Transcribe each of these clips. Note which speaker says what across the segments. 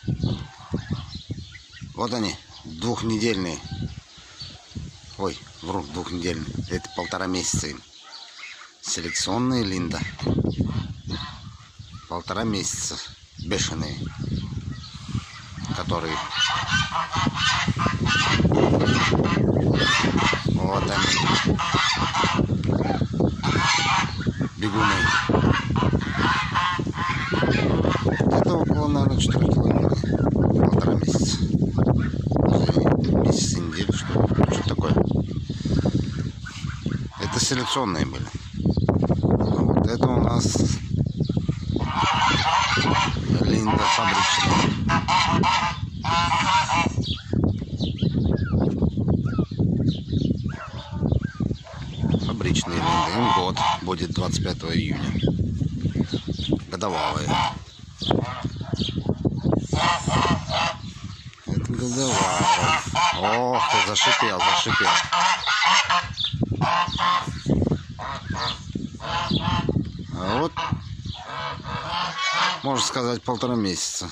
Speaker 1: Вот они, двухнедельные. Ой, вру, двухнедельные. Это 1,5 месяца им. Селекционные Линда. 1,5 месяца. Бешеные. Которые... Вот они. Бегуны. Это около, наверное, 4 километра. 1,5 месяца. Месяц и неделю, что такое. Это селекционные были. А вот это у нас Линда фабричная. Фабричные Линды. Им год. Будет 25 июня. Годовалые. Это годовалый. Ох ты, зашипел. А вот, можно сказать, 1,5 месяца.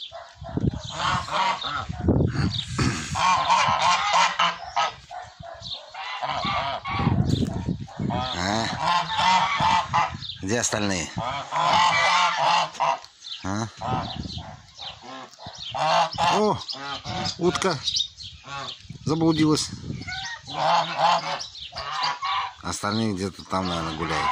Speaker 1: Где остальные? О, утка заблудилась. Остальные где-то там, наверное, гуляют.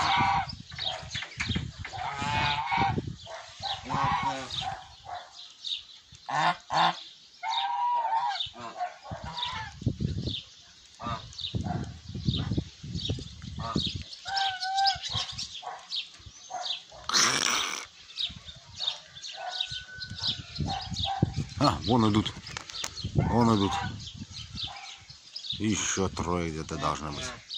Speaker 1: Вон идут. Еще трое где-то должны быть.